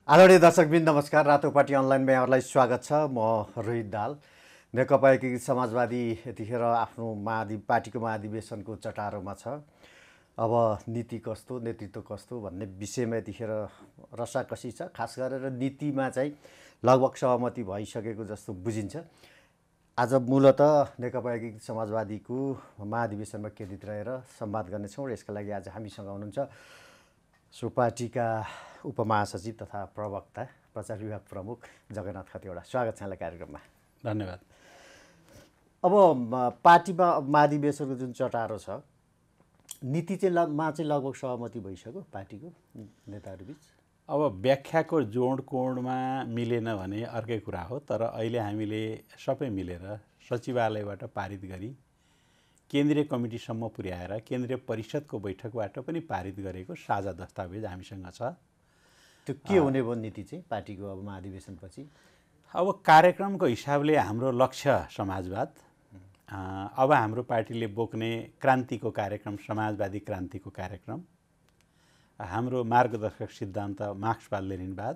आदरणीय दर्शकबिन नमस्कार। रातोपाटी अनलाइनमा यहाँहरूलाई स्वागत छ। म रोहित दाल। नेकपा एकीकृत समाजवादी यतिखेर आफ्नो पार्टीको महाधिवेशनको चटारोमा छ। अब नीति कस्तो, नेतृत्व कस्तो भन्ने विषयमा यतिखेर रसाकसी छ। खास गरेर नीतिमा चाहिँ लगभग सहमति भइसकेको जस्तो बुझिन्छ। आज मूलतः नेकपा एकीकृत समाजवादीको महाधिवेशनमा केन्द्रित रहेर संवाद गर्नेछौँ र यसका लागि आज हामीसँग हुनुहुन्छ सो पार्टीका उपमहासचिव तथा प्रवक्ता प्रचार विभाग प्रमुख जगन्नाथ खतिवडा। स्वागत छ यहाँलाई कार्यक्रममा। धन्यवाद। अब पार्टीमा महाधिवेशनको जुन चटारो छ, नीति चाहिँ लगभग सहमति भइसक्यो पार्टीको नेताहरूबिच। अब व्याख्याको जोडकोडमा मिलेन भने अर्कै कुरा हो, तर अहिले हामीले सबै मिलेर सचिवालयबाट पारित गरी केन्द्रीय कमिटीसम्म पुर्याएर केन्द्रीय परिषदको बैठकबाट पनि पारित गरेको साझा दस्तावेज हामीसँग छ। त्यो के हुने भयो नीति चाहिँ पार्टीको अब महाधिवेशनपछि? अब कार्यक्रमको हिसाबले हाम्रो लक्ष्य समाजवाद। अब हाम्रो पार्टीले बोक्ने क्रान्तिको कार्यक्रम समाजवादी क्रान्तिको कार्यक्रम, हाम्रो मार्गदर्शक सिद्धान्त मार्क्सवाद लेनिनवाद,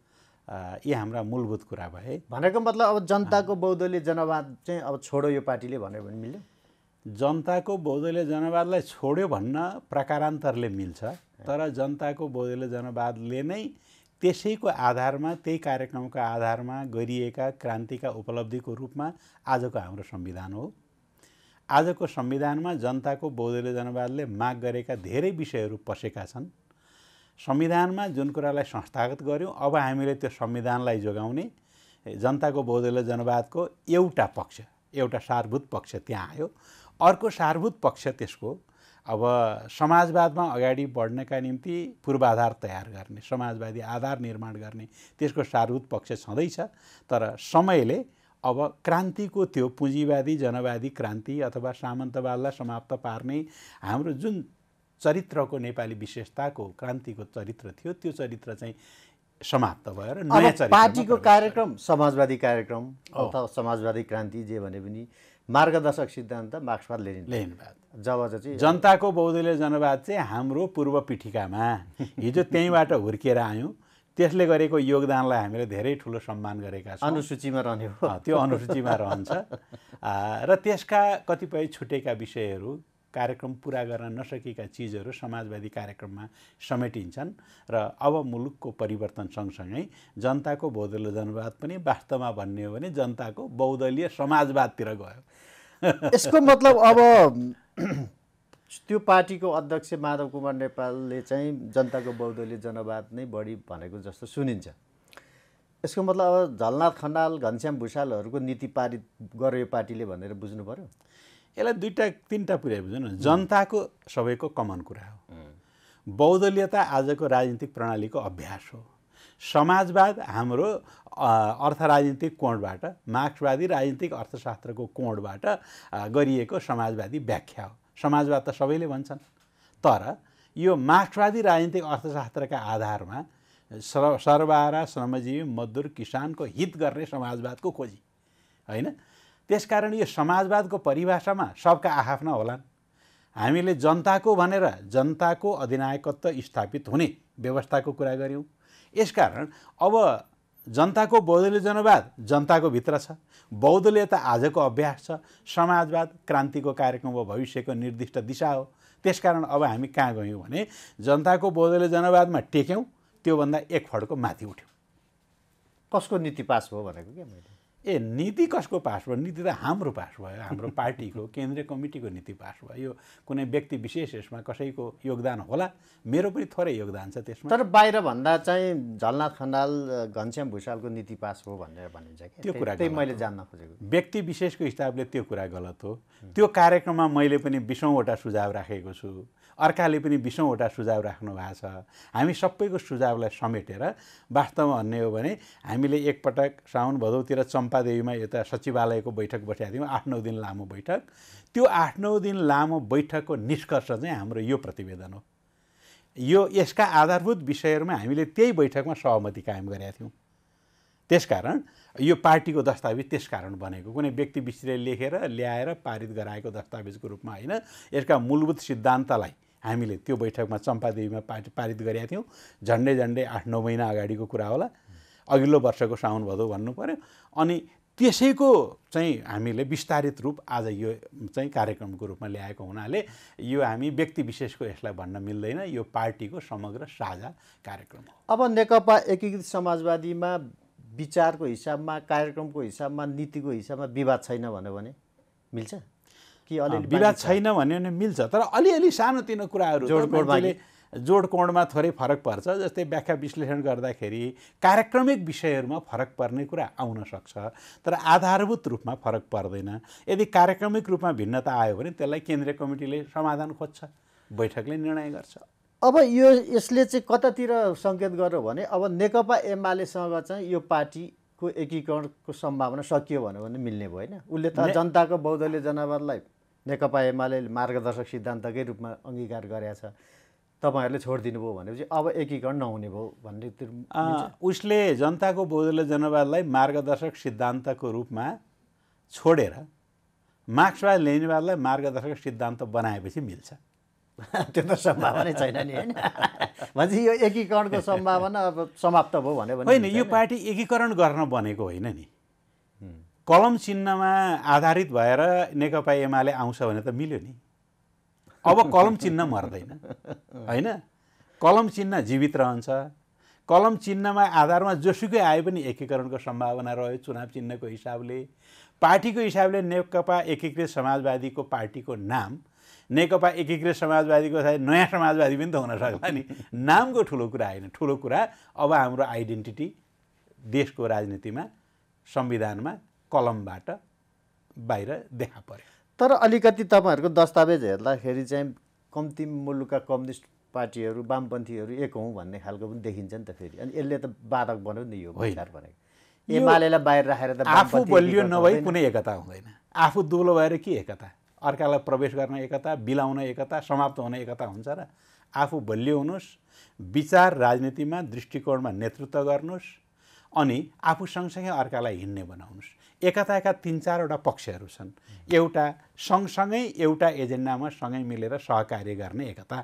यी हाम्रा मूलभूत कुरा भए। भनेको मतलब अब जनताको बहुदलीय जनवाद चाहिँ अब छोडो यो पार्टीले भन्यो भने मिल्यो? जनताको बहुदलीय जनवादलाई छोड्यो भन्न प्रकारान्तरले मिल्छ, तर जनताको बहुदलीय जनवादले नै त्यसैको आधारमा, त्यही कार्यक्रमको आधारमा गरिएका क्रान्तिका उपलब्धिको रूपमा आजको हाम्रो संविधान हो। आजको संविधानमा जनताको बहुदलीय जनवादले माग गरेका धेरै विषयहरू पसेका छन्। संविधानमा जुन कुरालाई संस्थागत गर्यौँ, अब हामीले त्यो संविधानलाई जोगाउने जनताको बहुदलीय जनवादको एउटा पक्ष, एउटा सारभूत पक्ष त्यहाँ आयो। अर्को सारभूत पक्ष त्यसको अब समाजवादमा अगाडि बढ्नका निम्ति पूर्वाधार तयार गर्ने, समाजवादी आधार निर्माण गर्ने त्यसको सारभूत पक्ष छँदैछ। तर समयले अब क्रान्तिको त्यो पुँजीवादी जनवादी क्रान्ति अथवा सामन्तवादलाई समाप्त पार्ने हाम्रो जुन चरित्रको नेपाली विशेषताको क्रान्तिको चरित्र थियो, त्यो चरित्र चाहिँ समाप्त भएर नयाँ चरित्र पार्टीको कार्यक्रम समाजवादी कार्यक्रम अथवा समाजवादी क्रान्ति जे भने पनि मार्गदर्शक सिद्धान्त मार्क्सवाद लेनिनवाद। जब चाहिँ जनताको बहुदलीय जनवाद चाहिँ हाम्रो पूर्व पिठिकामा हिजो त्यहीँबाट हुर्किएर आयौँ। त्यसले गरेको योगदानलाई हामीले धेरै ठुलो सम्मान गरेका छौँ। अनुसूचीमा रहने हो, त्यो अनुसूचीमा रहन्छ। र त्यसका कतिपय छुटेका विषयहरू, कार्यक्रम पुरा गर्न नसकेका चिजहरू समाजवादी कार्यक्रममा समेटिन्छन्। र अब मुलुकको परिवर्तन सँगसँगै जनताको बहुदलीय जनवाद पनि वास्तवमा भन्ने हो भने जनताको बहुदलीय समाजवादतिर गयो। यसको मतलब अब त्यो पार्टीको अध्यक्ष माधव कुमार नेपालले चाहिँ जनताको बहुदलीय जनवाद नै बढी भनेको जस्तो सुनिन्छ। यसको मतलब अब झलनाथ खनाल, घनश्याम भुषालहरूको नीति पारित गर्यो यो पार्टीले भनेर बुझ्नु पर्यो? यसलाई दुईवटा तिनवटा पुर्याइ बुझ्नु न। जनताको सबैको कमन कुरा हो। बहुदलीयता आजको राजनीतिक प्रणालीको अभ्यास हो। समाजवाद हाम्रो अर्थ राजनीतिक कोणबाट, मार्क्सवादी राजनीतिक अर्थशास्त्रको कोणबाट गरिएको समाजवादी व्याख्या हो। समाजवाद त सबैले भन्छन्, तर यो मार्क्सवादी राजनीतिक अर्थशास्त्रका आधारमा सर्वहारा श्रमजीवी मजदुर किसानको हित गर्ने समाजवादको खोजी होइन। त्यसकारण यो समाजवादको परिभाषामा सबका आफ्ना होलान्। हामीले जनताको भनेर जनताको अधिनायकत्व स्थापित हुने व्यवस्थाको कुरा गऱ्यौँ। यसकारण अब जनताको बहुदलीय जनवाद जनताको भित्र छ, बहुदलीयता आजको अभ्यास छ, समाजवाद क्रान्तिको कार्यक्रम हो, भविष्यको निर्दिष्ट दिशा हो। त्यसकारण अब हामी कहाँ गयौँ भने जनताको बहुदलीय जनवादमा टेक्यौँ, त्योभन्दा एक फड्को माथि उठ्यौँ। कसको नीति पास भयो भनेको क्या मैले? नीति कसको पास भयो? नीति त हाम्रो पास भयो, हाम्रो पार्टीको केन्द्रीय कमिटीको नीति पास भयो। यो कुनै व्यक्ति विशेष यसमा कसैको योगदान होला, मेरो पनि थोरै योगदान छ त्यसमा। तर बाहिर भन्दा चाहिँ झलनाथ खनाल, घनश्याम भुषालको नीति पास हो भनेर भनिन्छ कि त्यो कुरा त्यही मैले जान्न खोजेको। व्यक्ति विशेषको हिसाबले त्यो कुरा गलत हो। त्यो कार्यक्रममा मैले पनि 20औँवटा सुझाव राखेको छु, अर्काले पनि 20औँवटा सुझाव राख्नु भएको छ। हामी सबैको सुझावलाई समेटेर वास्तवमा भन्ने हो भने हामीले एकपटक साउन भदौतिर चम्पादेवीमा यता सचिवालयको बैठक बसेका थियौँ, 8-9 दिन लामो बैठक। त्यो 8-9 दिन लामो बैठकको निष्कर्ष चाहिँ हाम्रो यो प्रतिवेदन हो। यसका आधारभूत विषयहरूमा हामीले त्यही बैठकमा सहमति कायम गरेका थियौँ। त्यसकारण यो पार्टीको दस्तावेज त्यसकारण बनेको, कुनै व्यक्ति विशेषले लेखेर ल्याएर पारित गराएको दस्तावेजको रूपमा होइन। यसका मूलभूत सिद्धान्तलाई हामीले त्यो बैठकमा चम्पादेवीमा पारित गरेका थियौँ। झन्डै 8-9 महिना अगाडिको कुरा होला, अघिल्लो वर्षको साउन भदौ भन्नु पर्यो। अनि त्यसैको चाहिँ हामीले विस्तारित रूप आज यो चाहिँ कार्यक्रमको रूपमा ल्याएको हुनाले यो हामी व्यक्ति विशेषको यसलाई भन्न मिल्दैन, यो पार्टीको समग्र साझा कार्यक्रम हो। अब नेकपा एकीकृत समाजवादीमा विचारको हिसाबमा, कार्यक्रमको हिसाबमा, नीतिको हिसाबमा विवाद छैन भन्यो भने मिल्छ कि अलिअलि विवाद छैन भन्यो भने मिल्छ, तर अलिअलि सानोतिनो कुराहरू जोडकोणमा थोरै फरक पर्छ। जस्तै व्याख्या विश्लेषण गर्दाखेरि कार्यक्रमिक विषयहरूमा फरक पर्ने कुरा आउन सक्छ, तर आधारभूत रूपमा फरक पर्दैन। यदि कार्यक्रमिक रूपमा भिन्नता आयो भने त्यसलाई केन्द्रीय कमिटीले समाधान खोज्छ, बैठकले निर्णय गर्छ। अब यसले चाहिँ कतातिर सङ्केत गर्यो भने अब नेकपा एमालेसँग चाहिँ यो पार्टीको एकीकरणको सम्भावना सकियो भन्यो भने मिल्ने भयो होइन। उसले त जनताको बहुदलीय जनवादलाई नेकपा एमाले मार्गदर्शक सिद्धान्तकै रूपमा अङ्गीकार गरेका छ, तपाईँहरूले छोडिदिनु भयो भनेपछि अब एकीकरण नहुने भयो भन्ने उसले जनताको बहुदलीय जनवादलाई मार्गदर्शक सिद्धान्तको रूपमा छोडेर मार्क्सवाद लेनिनवादलाई मार्गदर्शक सिद्धान्त बनाएपछि मिल्छ। त्यो त सम्भावना छैन नि होइन। भनेपछि यो एकीकरणको सम्भावना अब समाप्त भयो भने होइन, यो पार्टी एकीकरण गर्न बनेको होइन नि। कलम चिन्हमा आधारित भएर नेकपा एमाले आउँछ भने त मिल्यो नि। अब कलम चिन्ह मर्दैन होइन, कलम चिन्ह जीवित रहन्छ। कलम चिन्हमा आधारमा जोसुकै आए पनि एकीकरणको सम्भावना रह्यो चुनाव चिन्हको हिसाबले। पार्टीको हिसाबले नेकपा एकीकृत समाजवादीको पार्टीको नाम नेकपा एकीकृत समाजवादीको साथ नयाँ समाजवादी पनि त हुन सक्ला नि। नामको ठुलो कुरा होइन, ठुलो कुरा अब हाम्रो आइडेन्टिटी देशको राजनीतिमा संविधानमा कलमबाट बाहिर देखा पर्यो। तर अलिकति तपाईँहरूको दस्तावेज हेर्दाखेरि चाहिँ कम्ती मुलुकका कम्युनिस्ट पार्टीहरू वामपन्थीहरू एक हौँ भन्ने खालको पनि देखिन्छ नि त फेरि। अनि यसले त बाधक बन्यो नि यो विचार भनेको। एमालेलाई बाहिर राखेर त आफू बलियो नभई कुनै एकता हुँदैन। आफू दुलो भएर के एकता? अर्कालाई प्रवेश गर्न एकता, बिलाउन एकता, समाप्त हुन एकता हुन्छ र? आफू बलियो हुनुहोस्, विचार राजनीतिमा दृष्टिकोणमा नेतृत्व गर्नुहोस्, अनि आफू सँगसँगै अर्कालाई हिँड्ने बनाउनुहोस्। एकताका 3-4वटा पक्षहरू छन्। एउटा सँगसँगै एउटा एजेन्डामा सँगै मिलेर सहकार्य गर्ने एकता,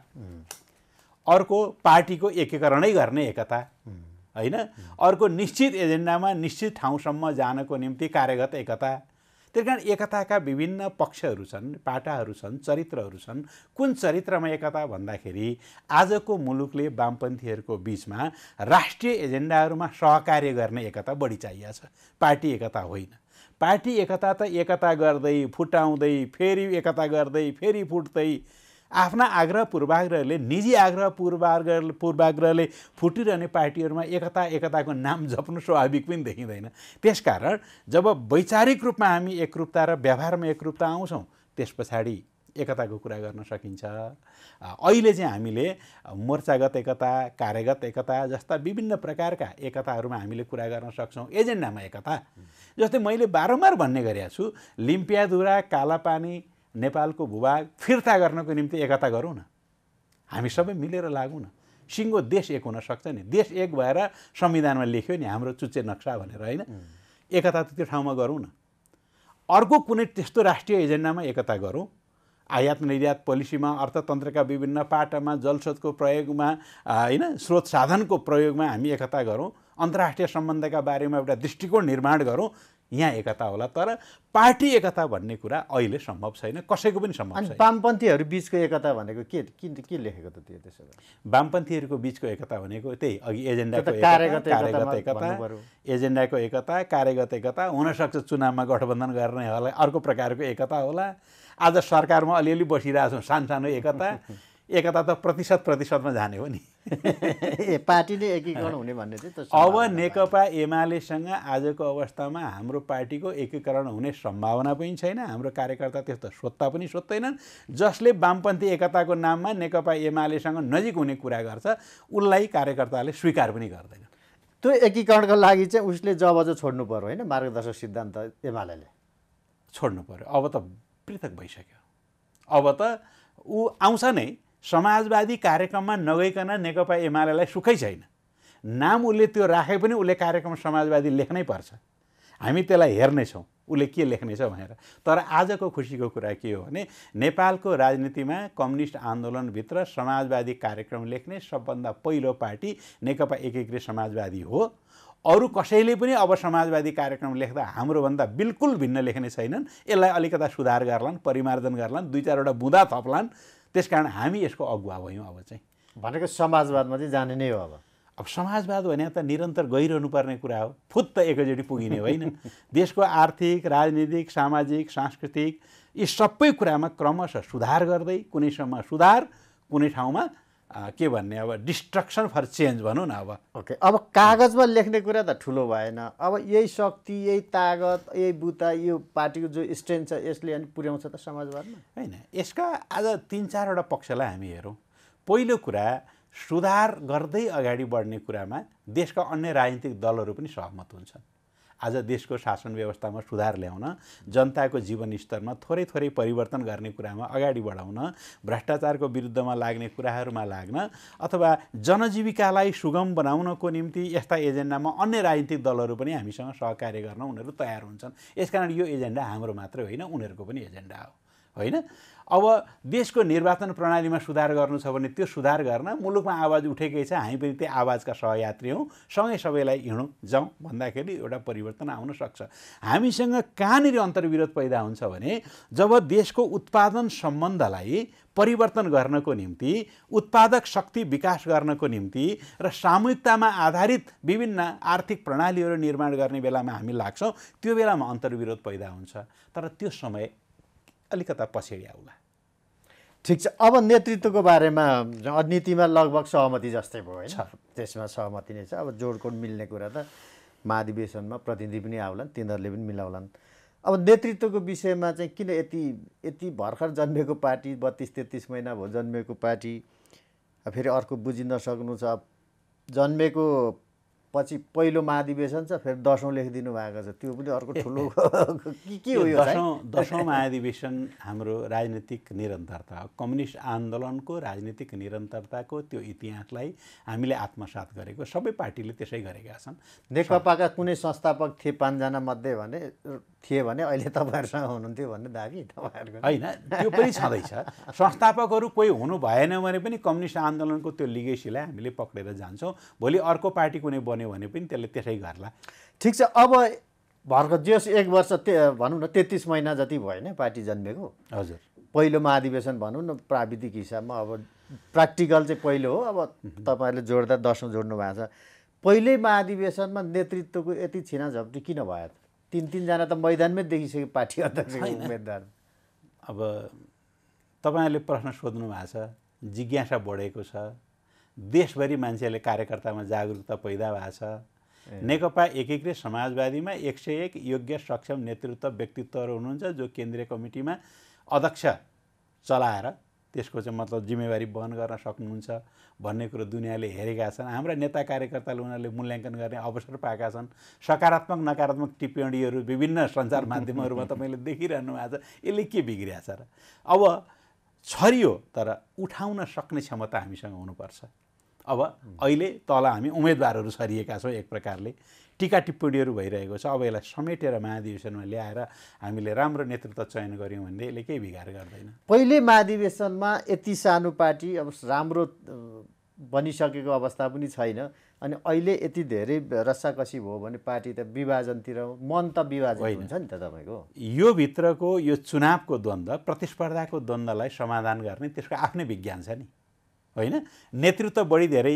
अर्को पार्टीको एकीकरणै गर्ने एकता होइन, अर्को निश्चित एजेन्डामा निश्चित ठाउँसम्म जानको निम्ति कार्यगत एकता। त्यस कारण एकताका विभिन्न पक्षहरू छन्, पाटाहरू छन्, चरित्रहरू छन्। कुन चरित्रमा एकता भन्दाखेरि आजको मुलुकले वामपन्थीहरूको बिचमा राष्ट्रिय एजेन्डाहरूमा सहकार्य गर्ने एकता बढी चाहिएको छ, पार्टी एकता होइन। पार्टी एकता त एकता गर्दै फुटाउँदै फेरि एकता गर्दै फेरि फुट्दै आफ्ना आग्रह पूर्वाग्रहले, निजी आग्रह पूर्वाग्रहले फुटिरहने पार्टीहरूमा एकताको नाम जप्नु स्वाभाविक पनि देखिँदैन। त्यसकारण जब वैचारिक रूपमा हामी एकरूपता र व्यवहारमा एकरूपता आउँछौँ त्यस पछाडि एकताको कुरा गर्न सकिन्छ। अहिले चाहिँ हामीले मोर्चागत एकता, कार्यगत एकता जस्ता विभिन्न प्रकारका एकताहरूमा हामीले कुरा गर्न सक्छौँ। एजेन्डामा एकता, जस्तै मैले बारम्बार भन्ने गरेको छु, लिम्पियाधुरा, कालापानी, नेपालको भूभाग फिर्ता गर्नको निम्ति एकता गरौँ न। हामी सबै मिलेर लागौँ न। सिङ्गो देश एक हुन सक्छ नि। देश एक भएर संविधानमा लेख्यो नि हाम्रो चुच्चे नक्सा भनेर होइन। एकता त त्यो ठाउँमा गरौँ न। अर्को कुनै त्यस्तो राष्ट्रिय एजेन्डामा एकता गरौँ। आयात निर्यात पोलिसीमा, अर्थतन्त्रका विभिन्न पाटामा, जलस्रोतको प्रयोगमा होइन, स्रोत साधनको प्रयोगमा हामी एकता गरौँ। अन्तर्राष्ट्रिय सम्बन्धका बारेमा एउटा दृष्टिकोण निर्माण गरौँ, यहाँ एकता होला। तर पार्टी एकता भन्ने कुरा अहिले सम्भव छैन, कसैको पनि सम्भव छैन। वामपन्थीहरू बिचको एकता भनेको के लेखेको त त्यो त्यसो भए? वामपन्थीहरूको बिचको एकता भनेको त्यही अघि एजेन्डाको कार्यगत एकता, एजेन्डाको एकता, कार्यगत एकता हुनसक्छ। चुनावमा गठबन्धन गर्ने होला, अर्को प्रकारको एकता होला। आज सरकारमा अलिअलि बसिरहेछौँ, सानो एकता। एकता त प्रतिशतमा जाने हो नि। पार्टीले एकीकरण हुने भन्ने चाहिँ अब नेकपा एमालेसँग आजको अवस्थामा हाम्रो पार्टीको एकीकरण हुने सम्भावना पनि छैन। हाम्रो कार्यकर्ता त्यस्तो सोध्ता पनि सोध्दैनन्। जसले वामपन्थी एकताको नाममा नेकपा एमालेसँग नजिक हुने कुरा गर्छ उसलाई कार्यकर्ताले स्वीकार पनि गर्दैन। त्यो एकीकरणको लागि चाहिँ उसले जबज छोड्नु पर्यो होइन, मार्गदर्शक सिद्धान्त एमालेले छोड्नु पर्यो। अब त पृथक भइसक्यो। अब त ऊ आउँछ नै, समाजवादी कार्यक्रममा नगइकन नेकपा एमालेलाई सुखै छैन। नाम उसले त्यो राखे पनि उसले कार्यक्रम समाजवादी लेख्नै पर्छ। हामी त्यसलाई हेर्नेछौँ। उसले के लेख्नेछ भनेर। तर आजको खुसीको कुरा के हो भने नेपालको राजनीतिमा कम्युनिस्ट आन्दोलनभित्र समाजवादी कार्यक्रम लेख्ने सबभन्दा पहिलो पार्टी नेकपा एकीकृत समाजवादी हो। अरू कसैले पनि अब समाजवादी कार्यक्रम लेख्दा हाम्रोभन्दा बिल्कुल भिन्न लेख्ने छैनन्। यसलाई अलिकता सुधार गर्लान्, परिमार्जन गर्लान्, 2-4वटा बुँदा थप्लान्। त्यसकारण हामी यसको अगुवा भयौँ। अब चाहिँ भनेको समाजवादमा चाहिँ जाने नै हो। अब समाजवाद भने त निरन्तर गइरहनु पर्ने कुरा हो, फुत्त एकैचोटि पुगिने होइन। देशको आर्थिक, राजनीतिक, सामाजिक, सांस्कृतिक यी सबै कुरामा क्रमशः सुधार गर्दै कुनै ठाउँमा सुधार, कुनै ठाउँमा के भन्ने अब डिस्ट्रक्सन फर चेन्ज भनौँ न। अब ओके, अब कागजमा लेख्ने कुरा त ठुलो भएन। अब यही शक्ति, यही तागत, यही बुता, यो पार्टीको जो स्ट्रेन्थ छ यसले अनि पुर्याउँछ त समाजवादमा? होइन, यसका आज 3-4वटा पक्षलाई हामी हेरौँ। पहिलो कुरा, सुधार गर्दै अगाडि बढ्ने कुरामा देशका अन्य राजनीतिक दलहरू पनि सहमत हुन्छन्। आज देशको शासन व्यवस्थामा सुधार ल्याउन, जनताको जीवन स्तरमा थोरै थोरै परिवर्तन गर्ने कुरामा अगाडि बढाउन, भ्रष्टाचारको विरुद्धमा लाग्ने कुराहरूमा लाग्न अथवा जनजीविकालाई सुगम बनाउनको निम्ति यस्ता एजेन्डामा अन्य राजनीतिक दलहरू पनि हामीसँग सहकार्य गर्न उनीहरू तयार हुन्छन्। यसकारण यो एजेन्डा हाम्रो मात्रै होइन, उनीहरूको पनि एजेन्डा हो, होइन? अब देशको निर्वाचन प्रणालीमा सुधार गर्नु छ भने त्यो सुधार गर्न मुलुकमा आवाज उठेकै छ, हामी पनि त्यो आवाजका सहयात्री हौँ, सँगै सबैलाई हिँडौँ जाउँ भन्दाखेरि एउटा परिवर्तन आउन सक्छ। हामीसँग कहाँनिर अन्तर्विरोध पैदा हुन्छ भने जब देशको उत्पादन सम्बन्धलाई परिवर्तन गर्नको निम्ति, उत्पादक शक्ति विकास गर्नको निम्ति र सामूहिकतामा आधारित विभिन्न आर्थिक प्रणालीहरू निर्माण गर्ने बेलामा हामी लाग्छौँ, त्यो बेलामा अन्तर्विरोध पैदा हुन्छ। तर त्यो समय अलिकता पछाडि आउला। ठिक छ, अब नेतृत्वको बारेमा नीतिमा लगभग सहमति जस्तै भयो होइन? त्यसमा सहमति नै छ। अब जोडकोड मिल्ने कुरा त महाधिवेशनमा प्रतिनिधि पनि आउलान्, तिनीहरूले पनि मिलाउलान्। अब नेतृत्वको विषयमा चाहिँ किन यति भर्खर जन्मेको पार्टी, 32-33 महिना भयो जन्मेको पार्टी, फेरि अर्को बुझिन सक्नु छ, जन्मेको पछि पहिलो महाधिवेशन छ, फेरि 10औँ लेखिदिनु भएको छ, त्यो पनि अर्को ठुलो के हो यो? 10औँ महाधिवेशन हाम्रो राजनीतिक निरन्तरता हो। कम्युनिस्ट आन्दोलनको राजनीतिक निरन्तरताको त्यो इतिहासलाई हामीले आत्मसात गरेको सबै पार्टीले त्यसै गरेका छन्। नेकपाका कुनै संस्थापक थिए 5 जना मध्ये भने अहिले तपाईँहरूसँग हुनुहुन्थ्यो भन्ने दाबी तपाईँहरूको? होइन, त्यो पनि छँदैछ। संस्थापकहरू कोही हुनु भएन भने पनि कम्युनिस्ट आन्दोलनको त्यो लिगेसीलाई हामीले पक्रेर जान्छौँ। भोलि अर्को पार्टी कुनै बन्यो भने पनि त्यसले त्यसै गर्ला। ठिक छ, अब भर्खर जस 1 वर्ष भनौँ न 33 महिना जति भयो नि पार्टी जन्मेको। हजुर, पहिलो महाधिवेशन भनौँ न प्राविधिक हिसाबमा, अब प्र्याक्टिकल चाहिँ पहिलो हो। अब तपाईँहरूले जोड्दा 10औँ जोड्नु भएको छ। पहिल्यै महाधिवेशनमा नेतृत्वको यति छिनाझप्टी किन भयो त? 3-3 जना त मैदानमै देखिसक्यो पार्टी अध्यक्षको उम्मेदवार। अब तपाईँहरूले प्रश्न सोध्नु भएको छ, जिज्ञासा बढेको छ, देशभरि मान्छेले कार्यकर्तामा जागरुकता पैदा भएको छ। नेकपा एकीकृत समाजवादीमा 101 योग्य सक्षम नेतृत्व व्यक्तित्वहरू हुनुहुन्छ जो केन्द्रीय कमिटीमा अध्यक्ष चलाएर त्यसको चाहिँ मतलब जिम्मेवारी वहन गर्न सक्नुहुन्छ भन्ने कुरो दुनियाँले हेरेका छन्। हाम्रा नेता कार्यकर्ताले उनीहरूले मूल्याङ्कन गर्ने अवसर पाएका छन्। सकारात्मक नकारात्मक टिप्पणीहरू विभिन्न सञ्चार माध्यमहरूमा तपाईँले देखिरहनु भएको छ। यसले के बिग्रिया छ र? अब छरियो, तर उठाउन सक्ने क्षमता हामीसँग हुनुपर्छ। अब अहिले तल हामी उम्मेदवारहरू छरिएका छौँ, एक प्रकारले टिका टिप्पणीहरू भइरहेको छ। अब यसलाई समेटेर महाधिवेशनमा ल्याएर हामीले राम्रो नेतृत्व चयन गऱ्यौँ भने यसले केही बिगार गर्दैन। पहिले महाधिवेशनमा यति सानो पार्टी अब राम्रो बनिसकेको अवस्था पनि छैन, अनि अहिले यति धेरै रस्साकसी भयो भने पार्टी त विभाजनतिर, मन त विभाजन हुन्छ नि त तपाईँको। यो भित्रको यो चुनावको द्वन्द्व, प्रतिस्पर्धाको द्वन्द्वलाई समाधान गर्ने त्यसको आफ्नै विज्ञान छ नि, होइन? नेतृत्व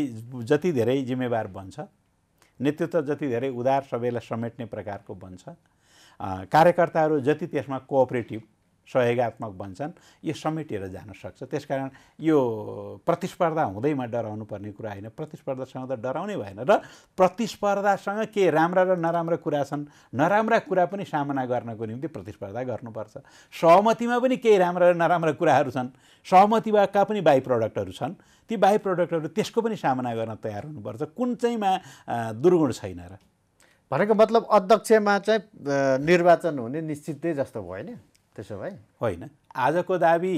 जति धेरै जिम्मेवार बन्छ, नेतृत्व जति धेरै उदार सबैलाई समेट्ने प्रकारको बन्छ, कार्यकर्ताहरू जति त्यसमा कोअपरेटिभ सहयोगात्मक बन्छन्, यो समेटेर जान सक्छ। त्यसकारण यो प्रतिस्पर्धा हुँदैमा डराउनु पर्ने कुरा होइन। प्रतिस्पर्धासँग त डराउनै भएन, र प्रतिस्पर्धासँग के राम्रा र नराम्रा कुरा छन्, नराम्रा कुरा पनि सामना गर्नको निम्ति प्रतिस्पर्धा गर्नुपर्छ। सहमतिमा पनि केही राम्रा र नराम्रा कुराहरू छन्, सहमतिका पनि बाई प्रडक्टहरू छन्, ती बाई प्रडक्टहरू त्यसको पनि सामना गर्न तयार हुनुपर्छ। कुन चाहिँमा दुर्गुण छैन र? भनेको मतलब अध्यक्षमा चाहिँ निर्वाचन हुने निश्चितै जस्तो भयो नि त्यसो भए? होइन, आजको दाबी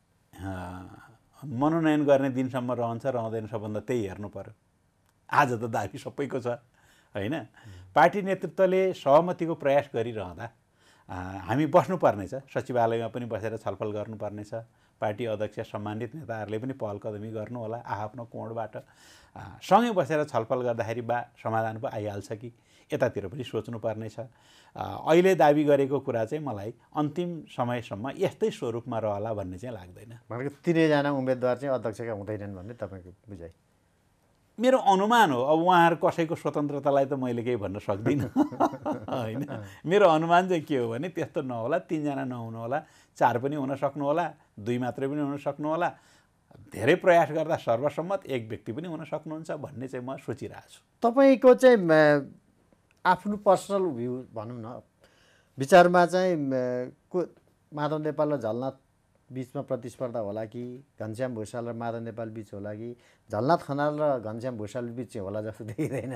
मनोनयन गर्ने दिनसम्म रहन्छ रहँदैन सबभन्दा त्यही हेर्नु पर्यो। आज त दाबी सबैको छ, होइन? पार्टी नेतृत्वले सहमतिको प्रयास गरिरहँदा हामी बस्नुपर्नेछ, सचिवालयमा पनि बसेर छलफल गर्नुपर्नेछ। पार्टी अध्यक्ष सम्मानित नेताहरूले पनि पहल कदमी गर्नु होला आफ्नो कोणबाट। सँगै बसेर छलफल गर्दाखेरि समाधान पो आइहाल्छ कि यतातिर पनि सोच्नुपर्नेछ। अहिले दाबी गरेको कुरा चाहिँ मलाई अन्तिम समयसम्म यस्तै स्वरूपमा रहला भन्ने चाहिँ लाग्दैन। भनेको तिनैजना उम्मेदवार चाहिँ अध्यक्षका हुँदैनन् भन्ने तपाईँको बुझाइ? मेरो अनुमान हो। अब उहाँहरू कसैको स्वतन्त्रतालाई त मैले केही भन्न सक्दिनँ होइन। मेरो अनुमान चाहिँ के हो भने त्यस्तो नहोला, 3 जना नहुनु होला, 4 पनि हुन सक्नु होला, 2 मात्रै पनि हुन सक्नु होला, धेरै प्रयास गर्दा सर्वसम्मत 1 व्यक्ति पनि हुन सक्नुहुन्छ भन्ने चाहिँ म सोचिरहेको छु। तपाईँको चाहिँ आफ्नो पर्सनल भ्यू भनौँ न, विचारमा चाहिँ माधव नेपाल र झलनाथ बिचमा प्रतिस्पर्धा होला कि घनश्याम भुषाल र माधव नेपाल बिच होला कि झलनाथ खनाल र घनश्याम भुषाल बिच चाहिँ होला जस्तो देखिँदैन?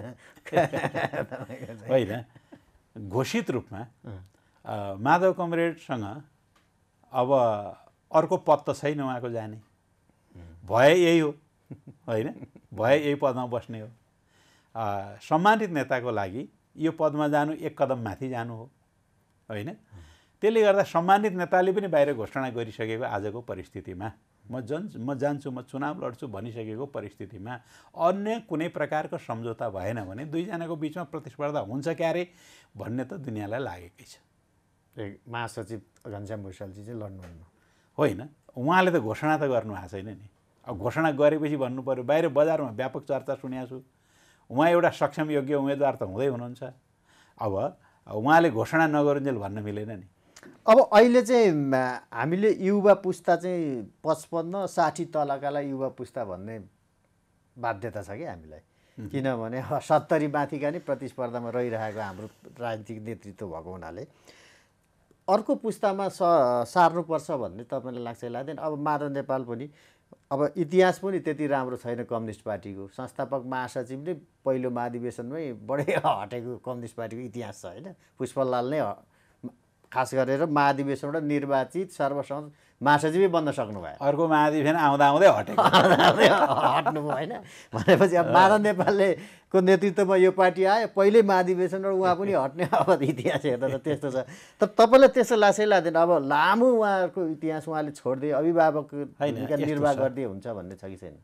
होइन, घोषित रूपमा माधव कमरेडसँग अब अर्को पद त छैन उहाँको जाने। भए यही हो होइन, भए यही पदमा बस्ने हो। सम्मानित नेताको लागि यो पदमा जानु 1 कदम माथि जानु हो होइन। त्यसले गर्दा सम्मानित नेताले पनि बाहिर घोषणा गरिसकेको आजको परिस्थितिमा म जान्छु, म चुनाव लड्छु भनिसकेको परिस्थितिमा अन्य कुनै प्रकारको सम्झौता भएन भने 2 जनाको बिचमा प्रतिस्पर्धा हुन्छ क्यारे भन्ने त दुनियाँलाई लागेकै छ। महासचिव घनश्याम भुषालजी चाहिँ लड्नुहुन्न होइन, उहाँले त घोषणा त गर्नु भएको छैन नि। अब घोषणा गरेपछि भन्नु पऱ्यो। बाहिर बजारमा व्यापक चर्चा सुनेको छु, उहाँ एउटा सक्षम योग्य उम्मेदवार त हुँदै हुनुहुन्छ। अब उहाँले घोषणा नगरुन्जेल भन्न मिलेन नि। अब अहिले चाहिँ हामीले युवा पुस्ता चाहिँ 55-60 तलकालाई युवा पुस्ता भन्ने बाध्यता छ कि हामीलाई, किनभने 70 माथिका नै प्रतिस्पर्धामा रहिरहेको हाम्रो राजनीतिक नेतृत्व भएको हुनाले अर्को पुस्तामा सार्नुपर्छ भन्ने तपाईँलाई लाग्छ लाग्दैन? अब माधव नेपाल पनि अब इतिहास पनि त्यति राम्रो छैन कम्युनिस्ट पार्टीको। संस्थापक महासचिव नै पहिलो महाधिवेशनमै बढी हटेको कम्युनिस्ट पार्टीको इतिहास छ होइन। पुष्पलाल नै खास गरेर महाधिवेशनबाट निर्वाचित सर्वसम्मत महासचिवै बन्न सक्नुभयो। अर्को महाधिवेशन आउँदा आउँदै हट्नुभयो होइन। भनेपछि अब माधव नेपालको नेतृत्वमा यो पार्टी आयो, पहिल्यै महाधिवेशनबाट उहाँ पनि हट्ने अब इतिहास हेर्दा त त्यस्तो छ। तर तपाईँलाई त्यस्तो लाग्छ लाग्दैन? अब लामो उहाँहरूको इतिहास उहाँले छोड्दै अभिभावक निर्वाह गर्दै हुन्छ भन्ने छ कि छैन?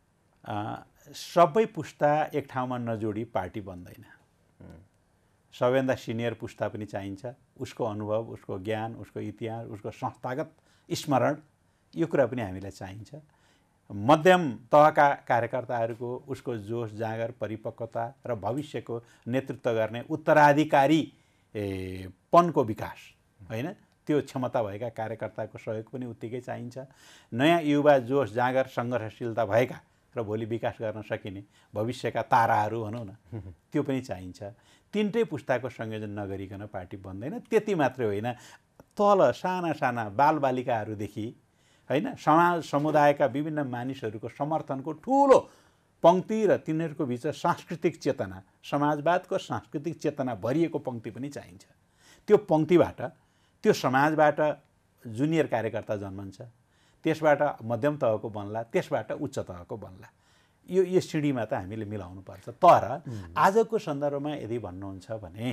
सबै पुस्ता एक ठाउँमा नजोडी पार्टी बन्दैन। सबैभन्दा सिनियर पुस्ता पनि चाहिन्छ। उसको अनुभव, उसको ज्ञान, उसको इतिहास, उसको संस्थागत स्मरण, यो कुरा पनि हामीलाई चाहिन्छ। मध्यम तहका कार्यकर्ताहरूको उसको जोस जाँगर, परिपक्वता र भविष्यको नेतृत्व गर्ने उत्तराधिकारी पनको विकास होइन, त्यो क्षमता भएका कार्यकर्ताको सहयोग पनि उत्तिकै चाहिन्छ। नयाँ युवा जोस जाँगर सङ्घर्षशीलता भएका र भोलि विकास गर्न सकिने भविष्यका ताराहरू भनौँ न, त्यो पनि चाहिन्छ। 3टै पुस्ताको संयोजन नगरिकन पार्टी बन्दैन। त्यति मात्रै होइन, तल साना साना बालबालिकाहरूदेखि होइन समाज समुदायका विभिन्न मानिसहरूको समर्थनको ठुलो पङ्क्ति र तिनीहरूको बिच सांस्कृतिक चेतना, समाजवादको सांस्कृतिक चेतना भरिएको पङ्क्ति पनि चाहिन्छ। त्यो पङ्क्तिबाट, त्यो समाजबाट जुनियर कार्यकर्ता जन्मन्छ, त्यसबाट मध्यम तहको बन्ला, त्यसबाट उच्च तहको बन्ला। यो सिँढीमा त हामीले मिलाउनु पर्छ। तर आजको सन्दर्भमा यदि भन्नुहुन्छ भने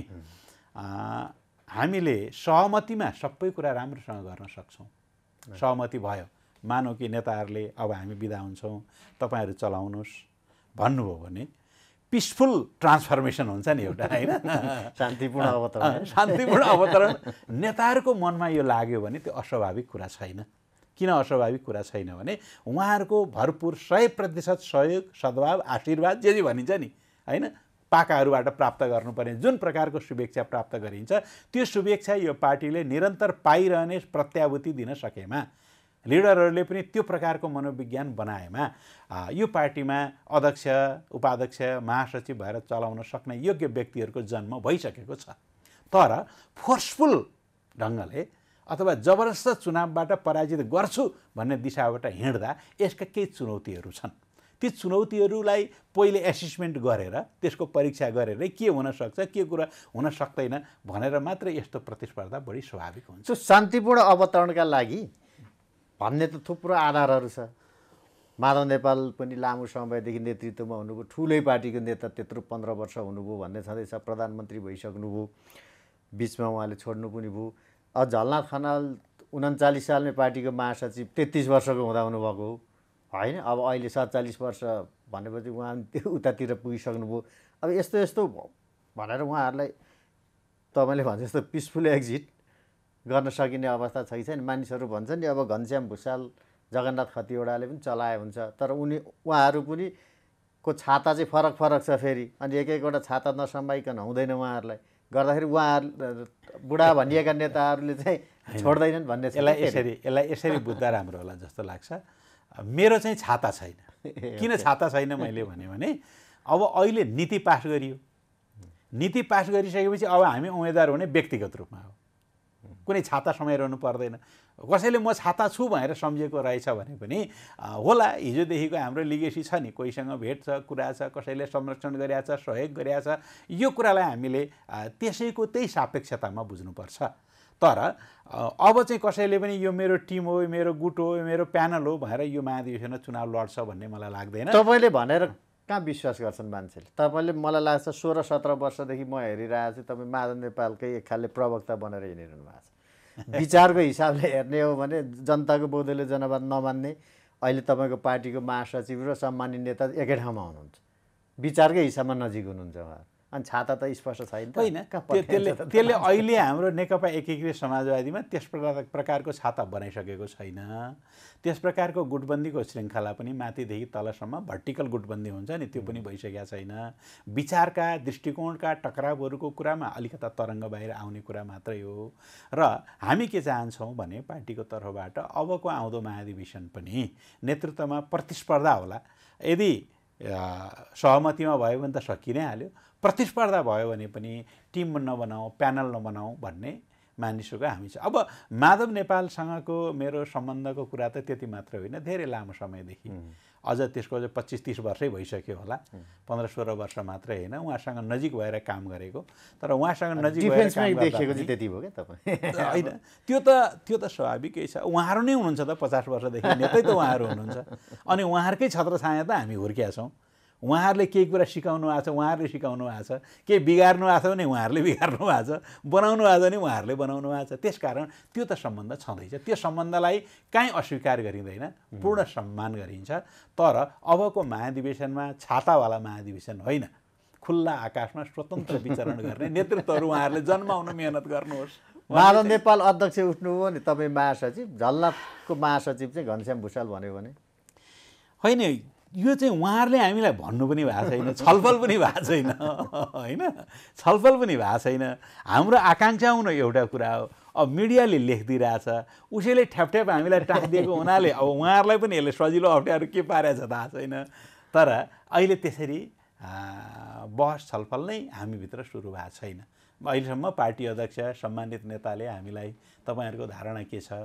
हामीले सहमतिमा सबै कुरा राम्रोसँग गर्न सक्छौँ। सहमति भयो, मानौ कि नेताहरूले अब हामी बिदा हुन्छौँ, तपाईँहरू चलाउनुहोस् भन्नुभयो भने पिसफुल ट्रान्सफर्मेसन हुन्छ नि एउटा होइन, शान्तिपूर्ण अवतरण। शान्तिपूर्ण अवतरण नेताहरूको मनमा यो लाग्यो भने त्यो अस्वाभाविक कुरा छैन। किन अस्वाभाविक कुरा छैन भने उहाँहरूको भरपुर 100% सहयोग, सद्भाव, आशीर्वाद जे भनिन्छ नि होइन, पाकाहरूबाट प्राप्त गर्नुपर्ने जुन प्रकारको शुभेच्छा प्राप्त गरिन्छ, त्यो शुभेच्छा यो पार्टीले निरन्तर पाइरहने प्रत्याभूति दिन सकेमा, लिडरहरूले पनि त्यो प्रकारको मनोविज्ञान बनाएमा यो पार्टीमा अध्यक्ष, उपाध्यक्ष, महासचिव भएर चलाउन सक्ने योग्य व्यक्तिहरूको जन्म भइसकेको छ। तर फोर्सफुल ढङ्गले अथवा जबरजस्त चुनावबाट पराजित गर्छु भन्ने दिशाबाट हिँड्दा यसका केही चुनौतीहरू छन्। ती चुनौतीहरूलाई पहिले एसेसमेन्ट गरेर, त्यसको परीक्षा गरेर के हुनसक्छ, के कुरा हुन सक्दैन भनेर मात्र यस्तो प्रतिस्पर्धा बढी स्वाभाविक हुन्छ। शान्तिपूर्ण अवतरणका लागि भन्ने त थुप्रो आधारहरू छ। माधव नेपाल पनि लामो समयदेखि नेतृत्वमा हुनुभयो, ठुलै पार्टीको नेता, त्यत्रो 15 वर्ष हुनुभयो भन्ने छँदैछ। प्रधानमन्त्री भइसक्नुभयो, बिचमा उहाँले छोड्नु पनि भयो। अब झलनाथ खनाल 39 सालमै पार्टीको महासचिव 33 वर्षको हुँदा हुनुभएको हो होइन। अब अहिले 47 वर्ष भनेपछि उहाँ त्यो उतातिर पुगिसक्नुभयो। अब यस्तो यस्तो भनेर उहाँहरूलाई तपाईँले भने जस्तो पिसफुल एक्जिट गर्न सकिने अवस्था छैन। मानिसहरू भन्छन् नि अब घनश्याम भुषाल जगन्नाथ खतिवडाले पनि चलाए हुन्छ, तर उहाँहरू पनि को छाता चाहिँ फरक फरक छ फेरि। अनि एक एकवटा छाता नसम्भाइकन हुँदैन उहाँहरूलाई गर्दाखेरि उहाँहरू बुढा भनिएका नेताहरूले चाहिँ छोड्दैनन् भन्ने छ। यसलाई यसरी बुझ्दा राम्रो होला जस्तो लाग्छ। मेरो चाहिँ छाता छैन। किन छाता छैन मैले भने अब अहिले नीति पास गरियो। नीति पास गरिसकेपछि अब हामी उम्मेदवार हुने व्यक्तिगत रूपमा हो, कुनै छाता समाइरहनु पर्दैन। कसैले म छाता छु भनेर सम्झेको रहेछ भने पनि होला, हिजोदेखिको हाम्रो लिगेसी छ नि, कोहीसँग भेट छ, कुरा छ, कसैले संरक्षण गरिरहेछ, सहयोग गरिरहेछ, यो कुरालाई हामीले त्यसैको त्यही सापेक्षतामा बुझ्नुपर्छ। तर अब चाहिँ कसैले पनि यो मेरो टिम हो, मेरो गुट हो, मेरो प्यानल हो भनेर यो महाधिवेशनमा चुनाव लड्छ भन्ने मलाई लाग्दैन। तपाईँले भनेर कहाँ विश्वास गर्छन् मान्छेले? तपाईँले मलाई लाग्छ 16-17 वर्षदेखि म हेरिरहेको छु तपाईँ माधव नेपालकै एक खालले प्रवक्ता बनेर हिँडिरहनु भएको छ। विचारको हिसाबले हेर्ने हो भने जनताको बौद्धले जनवाद नमान्ने अहिले तपाईँको पार्टीको महासचिव र सम्मानित नेता एकै ठाउँमा हुनुहुन्छ। विचारकै हिसाबमा नजिक हुनुहुन्छ उहाँ। अनि छाता त स्पष्ट छैन होइन। त्यसले अहिले हाम्रो नेकपा एकीकृत समाजवादीमा त्यस प्रकारको छाता बनाइसकेको छैन। त्यस प्रकारको गुटबन्दीको श्रृङ्खला पनि माथिदेखि तलसम्म भर्टिकल गुटबन्दी हुन्छ नि, त्यो पनि भइसकेको छैन। विचारका दृष्टिकोणका टकरावहरूको कुरामा अलिकता तरङ्ग बाहिर आउने कुरा मात्रै हो। र हामी के चाहन्छौँ भने पार्टीको तर्फबाट अबको आउँदो महाधिवेशन पनि नेतृत्वमा प्रतिस्पर्धा होला। यदि सहमतिमा भयो भने त सकि नै हाल्यो, प्रतिस्पर्धा भयो भने पनि टिम नबनाऊ, प्यानल नबनाऊ भन्ने मानिसहरूको हामी छ। अब माधव नेपालसँगको मेरो सम्बन्धको कुरा त त्यति मात्र होइन, धेरै लामो समयदेखि, अझ त्यसको अझ 25-30 वर्षै भइसक्यो होला, 15-16 वर्ष मात्रै होइन उहाँसँग नजिक भएर काम गरेको। तर उहाँसँग नजिक भएर काम देखेको चाहिँ त्यति भयो क्या तपाईँ? होइन, त्यो त स्वाभाविकै छ। उहाँहरू नै हुनुहुन्छ त 50 वर्षदेखि नेतै त उहाँहरू हुनुहुन्छ। अनि उहाँहरूकै छत्रछाया त हामी हुर्किया छौँ। उहाँहरूले केही कुरा सिकाउनु भएको छ, उहाँहरूले सिकाउनु भएको छ, केही बिगार्नु भएको छ भने उहाँहरूले बिगार्नु भएको छ, बनाउनु भएको छ भने उहाँहरूले बनाउनु भएको छ। त्यसकारण त्यो त सम्बन्ध छँदैछ। त्यो सम्बन्धलाई काहीँ अस्वीकार गरिँदैन, पूर्ण सम्मान गरिन्छ। तर अबको महाधिवेशनमा छातावाला महाधिवेशन होइन, खुल्ला आकाशमा स्वतन्त्र विचरण गर्ने नेतृत्वहरू उहाँहरूले जन्माउन मेहनत गर्नुहोस्। माधव नेपाल अध्यक्ष उठ्नुभयो नि, तपाईँ महासचिव, झलनाथको महासचिव चाहिँ घनश्याम भुषाल भन्यो भने होइन, यो चाहिँ उहाँहरूले हामीलाई भन्नु पनि भएको छैन, छलफल पनि भएको छैन होइन, छलफल पनि भएको छैन। हाम्रो आकाङ्क्षा हुनु एउटा कुरा हो। अब मिडियाले लेखिदिइरहेछ, उसैले ठ्यापठ्याप हामीलाई टाँसिदिएको हुनाले अब उहाँहरूलाई पनि यसले सजिलो अप्ठ्यारो के पारेछ थाहा छैन। तर अहिले त्यसरी बहस छलफल नै हामीभित्र सुरु भएको छैन। अहिलेसम्म पार्टी अध्यक्ष सम्मानित नेताले हामीलाई तपाईँहरूको धारणा के छ,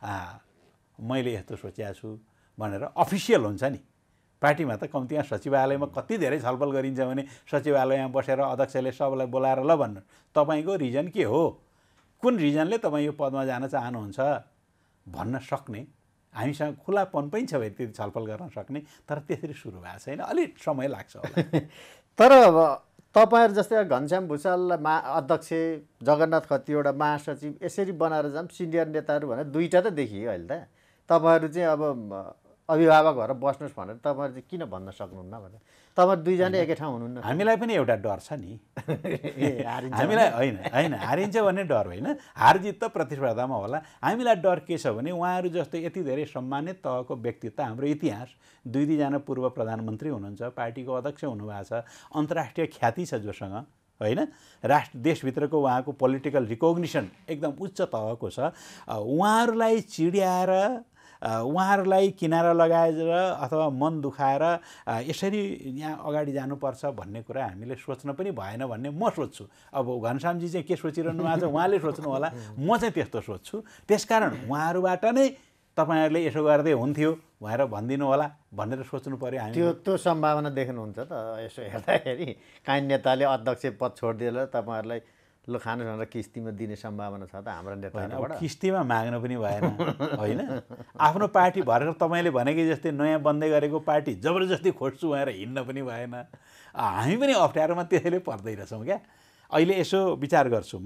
मैले यस्तो सोचेको छु भनेर अफिसियल हुन्छ नि, पार्टीमा त कम्तीमा सचिवालयमा कति धेरै छलफल गरिन्छ भने सचिवालयमा बसेर अध्यक्षले सबैलाई बोलाएर ल भन्नु तपाईँको रिजन के हो, कुन रिजनले तपाईँ यो पदमा जान चाहनुहुन्छ भन्न सक्ने हामीसँग खुलापन पनि छ भने त्यति छलफल गर्न सक्ने। तर त्यसरी सुरु भएको छैन, अलिक समय लाग्छ होला। तर तपाईँहरू जस्तै घनश्याम भुषाललाई अध्यक्ष, जगन्नाथ खतिवडा महासचिव यसरी बनाएर जाऊँ सिनियर नेताहरू भनेर दुईवटा त देखियो अहिले त। तपाईँहरू चाहिँ अब अभिभावक भएर बस्नुहोस् भनेर तपाईँहरू चाहिँ किन भन्न सक्नुहुन्न भनेर? तपाईँ दुईजना एकै ठाउँ हुनुहुन्न। हामीलाई पनि एउटा डर छ नि, हामीलाई होइन हारिन्छ भन्ने डर होइन, हारजित त प्रतिस्पर्धामा होला। हामीलाई डर के छ भने उहाँहरू जस्तो यति धेरै सम्मानित तहको व्यक्तित्व, हाम्रो इतिहास, दुईजना पूर्व प्रधानमन्त्री हुनुहुन्छ, पार्टीको अध्यक्ष हुनुभएको छ, अन्तर्राष्ट्रिय ख्याति छ जोसँग होइन, देशभित्रको उहाँको पोलिटिकल रिकग्निसन एकदम उच्च तहको छ। उहाँहरूलाई चिड्याएर उहाँहरूलाई किनारा लगाएर अथवा मन दुखाएर यसरी यहाँ अगाडि जानुपर्छ भन्ने कुरा हामीले सोच्न पनि भएन भन्ने म सोच्छु। अब घनश्यामजी चाहिँ के सोचिरहनु भएको छ उहाँले सोच्नु होला, म चाहिँ त्यस्तो सोच्छु। त्यसकारण उहाँहरूबाट नै तपाईँहरूले यसो गर्दै हुन्थ्यो भनेर भनिदिनु होला भनेर सोच्नु पर्यो। हामी त्यो सम्भावना देख्नुहुन्छ त? यसो हेर्दाखेरि काहीँ नेताले अध्यक्ष पद छोडिदिएर तपाईँहरूलाई लु खानु भनेर किस्तीमा दिने सम्भावना छ त हाम्रो नेताबाट? किस्तीमा माग्नु पनि भएन होइन। आफ्नो पार्टी भर्खर तपाईँले भनेकै जस्तै नयाँ बन्दै गरेको पार्टी जबरजस्ती खोज्छु भनेर हिँड्न पनि भएन। हामी पनि अप्ठ्यारोमा त्यसैले पर्दै रहेछौँ क्या। अहिले यसो विचार गर्छु म,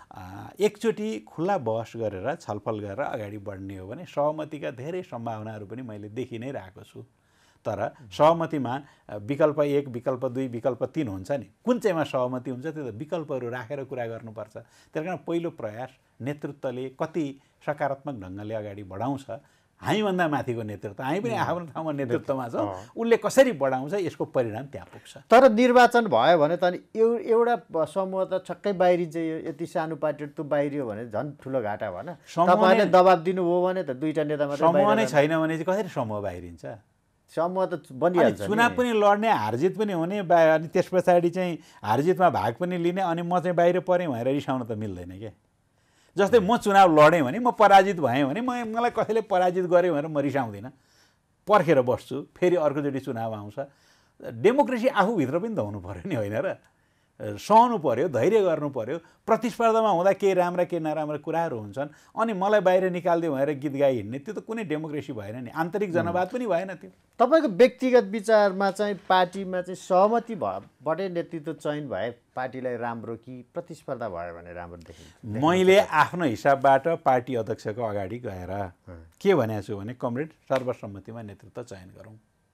एकचोटि खुला बहस गरेर छलफल गरेर अगाडि बढ्ने हो भने सहमतिका धेरै सम्भावनाहरू पनि मैले देखि नै रहेको छु। तर सहमतिमा विकल्प 1, विकल्प 2, विकल्प 3 हुन्छ नि, कुन चाहिँमा सहमति हुन्छ त्यो त विकल्पहरू राखेर कुरा गर्नुपर्छ। त्यस कारण पहिलो प्रयास नेतृत्वले कति सकारात्मक ढङ्गले अगाडि बढाउँछ, हामीभन्दा माथिको नेतृत्व, हामी पनि आफ्नो ठाउँमा नेतृत्वमा छौँ, उसले कसरी बढाउँछ यसको परिणाम त्यहाँ पुग्छ। तर निर्वाचन भयो भने त अनि एउटा समूह त छक्कै बाहिरिन्छ। यो यति सानो पार्टी त बाहिरियो भने झन् ठुलो घाटा भएन? तपाईँले दबाब दिनुभयो भने त दुईटा नेता मात्रै समूह नै छैन भने चाहिँ कसरी समूह बाहिरिन्छ? समूह त बनिहाल्छ। चुनाव पनि लड्ने, हारजित पनि हुने, अनि त्यस पछाडि चाहिँ हारजितमा भाग पनि लिने, अनि म चाहिँ बाहिर परेँ भनेर रिसाउन त मिल्दैन क्या। जस्तै म चुनाव लडेँ भने, म पराजित भएँ भने, मलाई कसैले पराजित गर्यो भनेर म रिसाउँदिनँ, पर्खेर बस्छु, फेरि अर्कोचोटि चुनाव आउँछ। डेमोक्रेसी आफूभित्र पनि त हुनु पऱ्यो नि, होइन र? सहनु पऱ्यो, धैर्य गर्नु पऱ्यो। प्रतिस्पर्धामा हुँदा केही राम्रा केही नराम्रा कुराहरू हुन्छन्, अनि मलाई बाहिर निकालिदियो भनेर गीत गाइ हिँड्ने, त्यो त कुनै डेमोक्रेसी भएन नि, आन्तरिक जनवाद पनि भएन त्यो। तपाईँको व्यक्तिगत विचारमा चाहिँ पार्टीमा चाहिँ सहमति भएबाटै नेतृत्व चयन भए पार्टीलाई राम्रो कि प्रतिस्पर्धा भयो भने राम्रो देखिन्छ? मैले आफ्नो हिसाबबाट पार्टी अध्यक्षको अगाडि गएर के भनेको छु भने, कमरेड, सर्वसम्मतिमा नेतृत्व चयन गरौँ।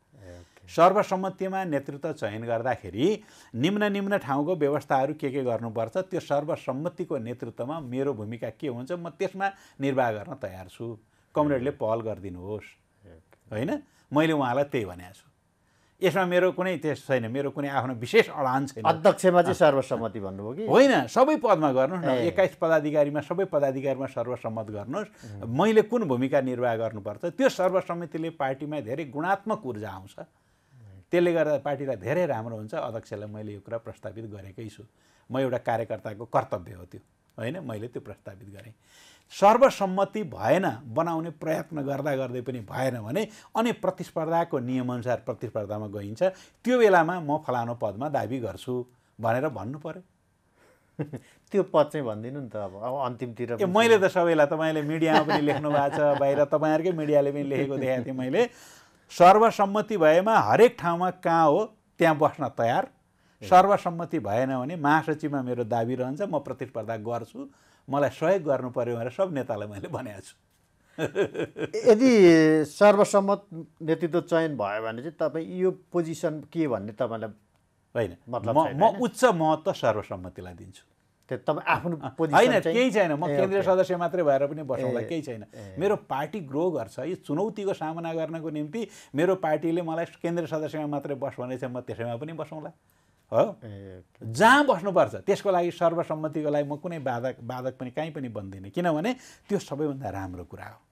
सर्वसम्मतिमा नेतृत्व चयन गर्दाखेरि निम्न ठाउँको व्यवस्थाहरू के गर्नुपर्छ, त्यो सर्वसम्मतिको नेतृत्वमा मेरो भूमिका के हुन्छ, म त्यसमा निर्वाह गर्न तयार छु। कमरेडले पहल गरिदिनुहोस्, होइन? मैले उहाँलाई त्यही भनेको छु। यसमा मेरो कुनै त्यस छैन, मेरो कुनै आफ्नो विशेष अडान छैन। अध्यक्षमा चाहिँ सर्वसम्मति भन्नुभयो कि होइन? सबै पदमा गर्नुहोस् न, 21 पदाधिकारीमा सबै पदाधिकारीमा सर्वसम्मत गर्नुहोस्। मैले कुन भूमिका निर्वाह गर्नुपर्छ, त्यो सर्वसम्मतिले पार्टीमा धेरै गुणात्मक ऊर्जा आउँछ। त्यसले गर्दा पार्टीलाई धेरै राम्रो हुन्छ। अध्यक्षलाई मैले यो कुरा प्रस्तावित गरेकै छु। म एउटा कार्यकर्ताको कर्तव्य हो त्यो, होइन? मैले त्यो प्रस्तावित गरेँ। सर्वसम्मति भएन, बनाउने प्रयत्न गर्दै पनि भएन भने अनि प्रतिस्पर्धाको नियमअनुसार प्रतिस्पर्धामा गइन्छ। त्यो बेलामा म फलानु पदमा दाबी गर्छु भनेर भन्नु पर्यो। त्यो पद चाहिँ भनिदिनु नि त। अब अन्तिमतिर मैले त सबैलाई, तपाईँले मिडियामा पनि लेख्नु भएको छ, बाहिर तपाईँहरूकै मिडियाले पनि लेखेको देखाएको थिएँ मैले। सर्वसम्मति भएमा हरेक ठाउँमा कहाँ हो त्यहाँ बस्न तयार। सर्वसम्मति भएन भने महासचिवमा मेरो दाबी रहन्छ, म प्रतिस्पर्धा गर्छु, मलाई सहयोग गर्नु पर्यो भनेर सब नेतालाई मैले भनेको छु। यदि सर्वसम्मत नेतृत्व चयन भयो भने चाहिँ तपाईँ यो पोजिसन के भन्ने तपाईँलाई होइन? मतलब म उच्च महत्त्व सर्वसम्मतिलाई दिन्छु। त्यो तपाईँ आफ्नो पोजिसन होइन, केही छैन। म केन्द्रीय सदस्य मात्रै भएर पनि बसौँला, केही छैन। मेरो पार्टी ग्रो गर्छ। यो चुनौतीको सामना गर्नको निम्ति मेरो पार्टीले मलाई केन्द्रीय सदस्यमा मात्रै बस भनेछ, म त्यसैमा पनि बसौँला, हो? जहाँ बस्नुपर्छ त्यसको लागि सर्वसम्मतिको लागि म कुनै बाधक पनि कहीँ पनि बन्दिनँ, किनभने त्यो सबैभन्दा राम्रो कुरा हो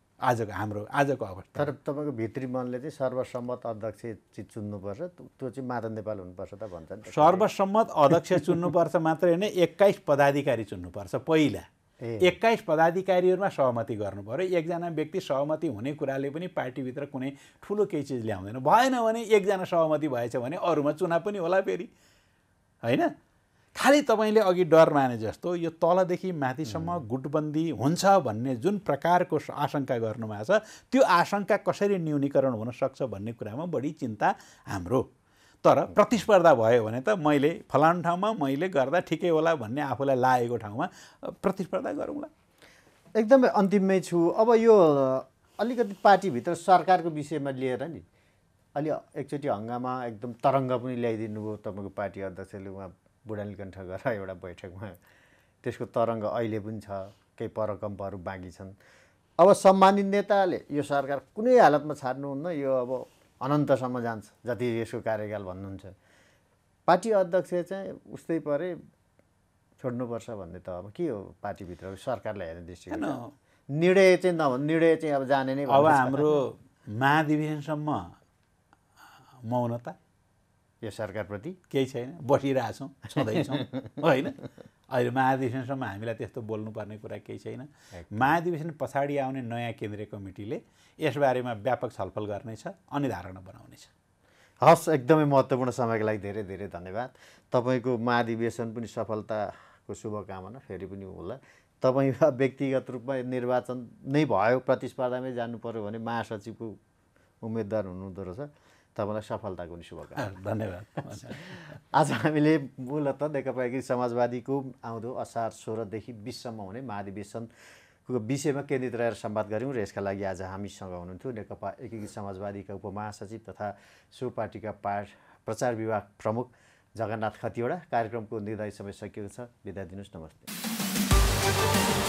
आजको अवस्था। तर तपाईँको भित्री मनले चाहिँ सर्वसम्मत अध्यक्ष चाहिँ चुन्नुपर्छ, त्यो चाहिँ माधव नेपाल हुनुपर्छ त भन्छ नि। सर्वसम्मत अध्यक्ष चुन्नुपर्छ मात्रै होइन, 21 पदाधिकारी चुन्नुपर्छ। पहिला 21 पदाधिकारीहरूमा सहमति गर्नु पर्यो। एकजना व्यक्ति सहमति हुने कुराले पनि पार्टीभित्र कुनै ठुलो केही चिज ल्याउँदैन। भएन भने एकजना सहमति भएछ भने अरूमा चुनाव पनि होला फेरि, होइन? खालि तपाईँले अघि डर माने जस्तो यो तलदेखि माथिसम्म गुटबन्दी हुन्छ भन्ने जुन प्रकारको आशंका गर्नुभएको छ, त्यो आशंका कसरी न्यूनीकरण हुन सक्छ भन्ने कुरामा बढी चिन्ता हाम्रो। तर प्रतिस्पर्धा भयो भने त मैले फलानु ठाउँमा मैले गर्दा ठिकै होला भन्ने आफूलाई लागेको ठाउँमा प्रतिस्पर्धा गरौँला। एकदमै अन्तिममै छु। अब यो अलिकति पार्टीभित्र सरकारको विषयमा लिएर नि अलि एकचोटि हङ्गामा एकदम तरङ्ग पनि ल्याइदिनु भयो तपाईँको पार्टी अध्यक्षले। उहाँ बुढानीकण्ठ गएर एउटा बैठकमा त्यसको तरङ्ग अहिले पनि छ, केही परकम्पहरू बाँकी छन्। अब सम्मानित नेताले यो सरकार कुनै हालतमा छाड्नुहुन्न, यो अब अनन्तसम्म जान्छ जति यसको कार्यकाल भन्नुहुन्छ। पार्टी अध्यक्ष चाहिँ उस्तै परे छोड्नुपर्छ भन्ने त अब के हो पार्टीभित्र सरकारलाई हेर्ने दृष्टिकोण? निर्णय चाहिँ निर्णय चाहिँ अब जाने नै। अब हाम्रो महाधिवेशनसम्म मौनता यो सरकारप्रति केही छैन, बसिरहेछौँ, छँदैछौँ, होइन? अहिले महाधिवेशनसम्म हामीलाई त्यस्तो बोल्नुपर्ने कुरा केही छैन। महाधिवेशन पछाडि आउने नयाँ केन्द्रीय कमिटीले यसबारेमा व्यापक छलफल गर्नेछ अनि धारणा बनाउनेछ। हस्, एकदमै महत्त्वपूर्ण समयको लागि धेरै धेरै धन्यवाद। तपाईँको महाधिवेशन पनि सफलताको शुभकामना फेरि पनि होला। तपाईँ व्यक्तिगत रूपमा निर्वाचन नै भयो, प्रतिस्पर्धामै जानु पर्यो भने महासचिवको उम्मेदवार हुनुहुँदो रहेछ। तपाईँलाई सफलताको पनि शुभकामना। धन्यवाद। आज हामीले मूलतः नेकपा एकीकृत समाजवादीको आउँदो असार 16देखि 20सम्म हुने महाधिवेशनको विषयमा केन्द्रित रहेर संवाद गऱ्यौँ र यसका लागि आज हामीसँग हुनुहुन्थ्यो नेकपा एकीकृत समाजवादीका उपमहासचिव तथा सो पार्टीका प्रचार विभाग प्रमुख जगन्नाथ खतिवडा। कार्यक्रमको निर्धारित समय सकिएको छ। बिदा दिनुहोस्। नमस्ते।